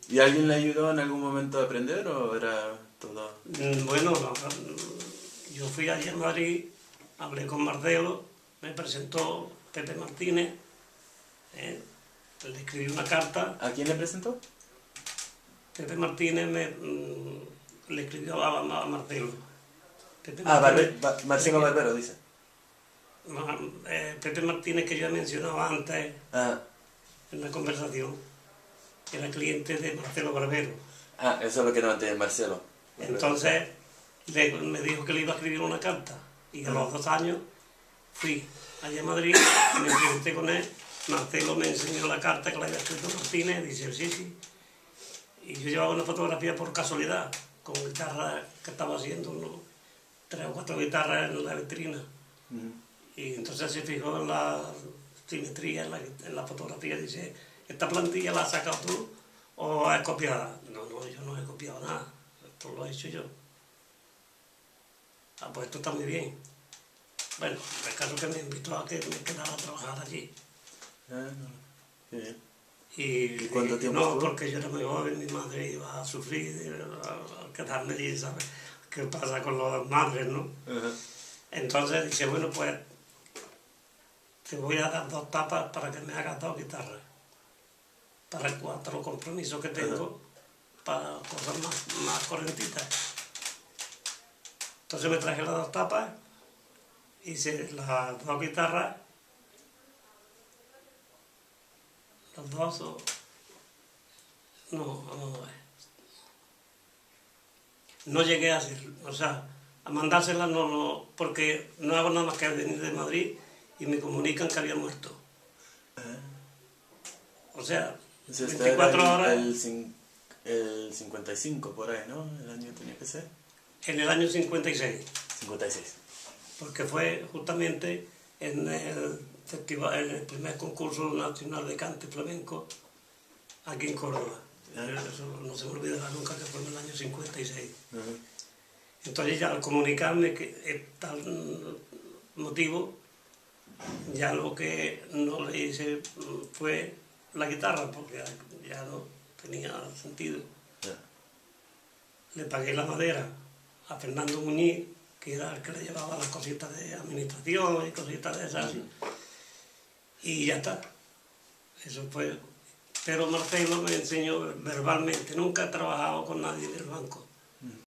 ¿Y alguien le ayudó en algún momento a aprender o era todo...? Bueno, yo fui allí a Madrid, hablé con Marcelo, me presentó Pepe Martínez, le escribí una carta. ¿A quién le presentó? Pepe Martínez le escribió a Marcelo. Marcelo Barbero, dice. Pepe Martínez, que yo he mencionado antes en la conversación, era cliente de Marcelo Barbero. Eso es lo que no antes, Marcelo. Entonces me dijo que le iba a escribir una carta y a los 2 años fui allá a Madrid, me presenté con él. Marcelo me enseñó la carta que le había escrito Martínez, dice sí. Y yo llevaba una fotografía por casualidad, con guitarra que estaba haciendo, 3 o 4 guitarras en la vitrina. Y entonces se fijó en la simetría, en la fotografía, dice, ¿esta plantilla la has sacado tú o es copiada? No, yo no he copiado nada, esto lo he hecho yo. Pues esto está muy bien. Bueno, el caso que me invitó a que me quedara a trabajar allí. Bien. Y cuánto tiempo no, estuvo? Porque yo era muy joven, mi madre iba a sufrir al quedarme allí, ¿sabes? ¿Qué pasa con las madres, no? Entonces dice, bueno, pues te voy a dar 2 tapas para que me hagas 2 guitarras, para cuanto los compromisos que tengo, para cosas más correntitas. Entonces me traje las 2 tapas, hice las 2 guitarras, las 2 no, vamos a ver. No llegué a hacerlo, o sea, a mandárselas no, porque no hago nada más que venir de Madrid y me comunican que había muerto. O sea, 24 horas... El 55 por ahí, ¿no? El año tenía que ser. En el año 56. 56. Porque fue justamente en el festival, en el primer concurso nacional de cante flamenco aquí en Córdoba. Eso no se me olvidará nunca, que fue en el año 56. Entonces ya al comunicarme que tal motivo, ya lo que no le hice fue la guitarra, porque ya no tenía sentido. Le pagué la madera a Fernando Muñiz, que era el que le llevaba las cositas de administración y cositas de esas. Y ya está. Eso fue. Pero Marcelo me enseñó verbalmente. Nunca he trabajado con nadie del banco.